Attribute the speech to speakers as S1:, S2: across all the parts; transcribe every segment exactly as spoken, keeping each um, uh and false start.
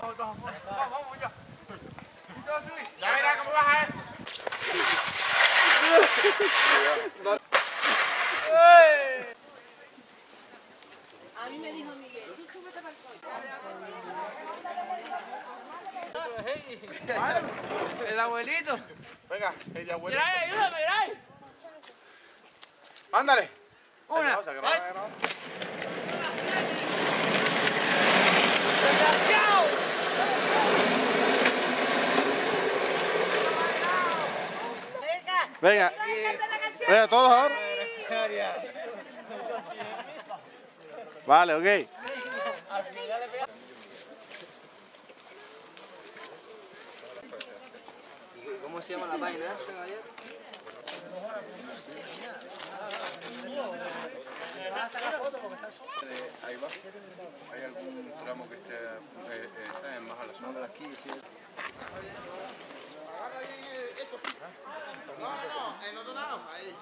S1: Vamos, vamos, ya.
S2: Ya verás cómo baja, eh.
S3: A mí me dijo Miguel, tú súbete para el coche.
S1: El abuelito.
S2: Venga, el de abuelo.
S1: Mirai, ayúdame, mirai.
S2: Ándale.
S1: Una.
S2: Pausa, que no haga nada.
S1: ¡Desgraciado!
S2: Venga, venga, todos ahora. Vale, ok.
S3: ¿Cómo se llama la página esa, caballero?
S4: Ahí va. ¿Hay algún tramo que esté eh, está más a la sombra aquí? Sí.
S2: No, no, en otro lado. Ahí.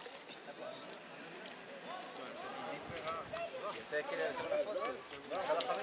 S3: ¿Ustedes quieren hacer una foto?